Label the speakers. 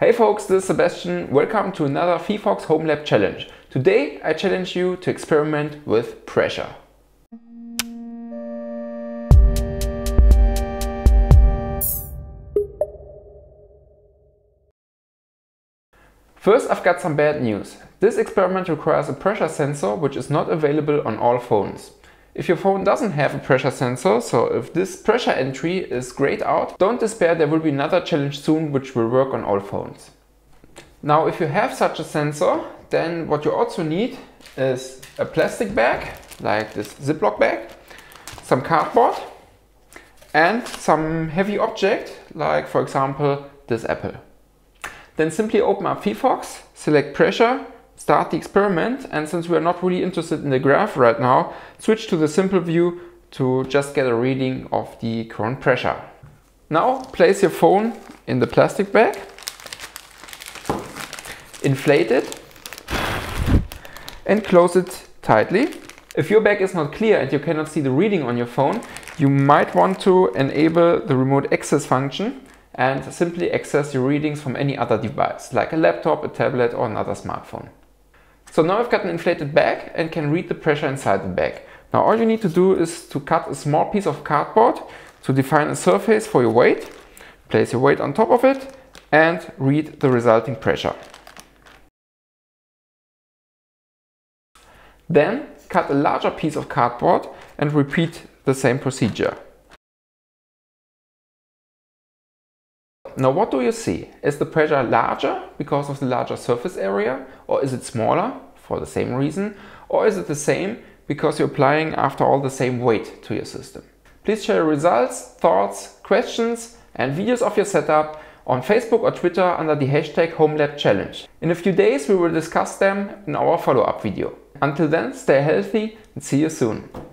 Speaker 1: Hey folks, this is Sebastian. Welcome to another phyphox Home Lab challenge. Today I challenge you to experiment with pressure. First, I've got some bad news. This experiment requires a pressure sensor which is not available on all phones. If your phone doesn't have a pressure sensor, so if this pressure entry is grayed out, don't despair, there will be another challenge soon which will work on all phones. Now if you have such a sensor, then what you also need is a plastic bag, like this Ziploc bag, some cardboard and some heavy object, like for example this apple. Then simply open up phyphox, select pressure, start the experiment, and since we are not really interested in the graph right now, switch to the simple view to just get a reading of the current pressure. Now place your phone in the plastic bag, inflate it and close it tightly. If your bag is not clear and you cannot see the reading on your phone, you might want to enable the remote access function and simply access your readings from any other device, like a laptop, a tablet or another smartphone. So now I've got an inflated bag and can read the pressure inside the bag. Now all you need to do is to cut a small piece of cardboard to define a surface for your weight, place your weight on top of it and read the resulting pressure. Then cut a larger piece of cardboard and repeat the same procedure. Now what do you see? Is the pressure larger because of the larger surface area, or is it smaller for the same reason, or is it the same because you're applying after all the same weight to your system? Please share your results, thoughts, questions and videos of your setup on Facebook or Twitter under the hashtag HomeLabChallenge. In a few days we will discuss them in our follow-up video. Until then, stay healthy and see you soon.